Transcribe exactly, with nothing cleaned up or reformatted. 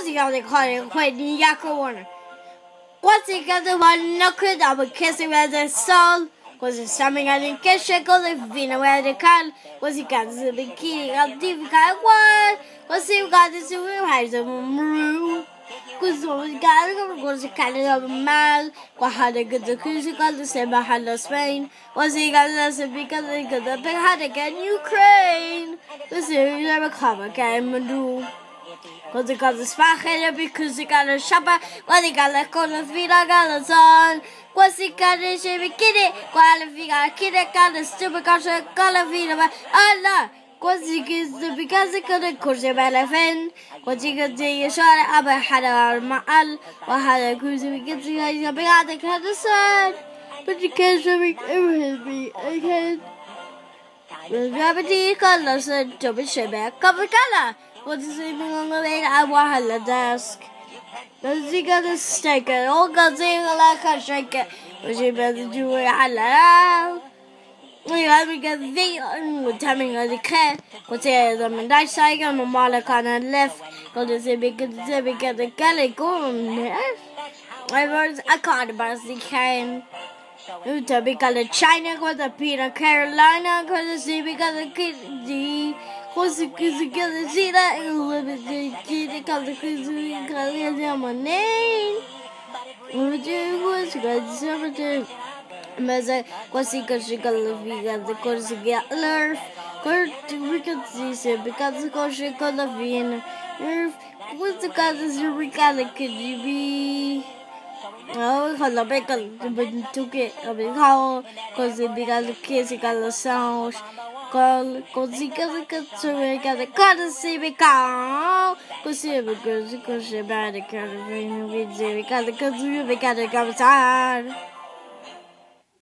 Quasi got the car quite the Yakko Warner. Quasi got the one no could I would kiss him as a soul. Was it something I didn't kiss she go the Vina where the car was he got the bikini got the guy what was he got the super highs of maroon. Cause was got was a kind of mal, what had a good cruise got the same behind Spain. Was he got us because they got the big had again Ukraine. The series never come again do. Cause they got the spachhead because they got a shopper, well they got a corner of Vina got a son. Was he got a shabby kitty, while if he got a kid got a stupid caution color Vina Allah. Quasi كذا بكذا كذا كرسي بلفن quasi كذا يشارع أبى حدا المعل وهذا كرسي بكذا يجي بيعطيك هذا السؤال بدي كذا بيك أمهل أكيد بدي كلا سنتو بالشباب كم كلا quasi سيبين غير أبوه على desk بدي كذا steak أو كذا لا كشيك وشي بدي جوا على Yeah, because they were telling us the cat was there the Mandai side on the Malakana left because they because they because the Kelly go I was I caught about the can because the China was the Peter Carolina because they because the kid the was because the see that the kid because the kids because the money was good mas é quase que chega a vida de conseguir ler curto porque diz because chega a vida quase que se recala que de oh quando pega tu que obrigado quase because que se cala sounds qual quase que que se recala cada se beca quase because que se bad que vem no vídeo cada que tu beca de cabeçar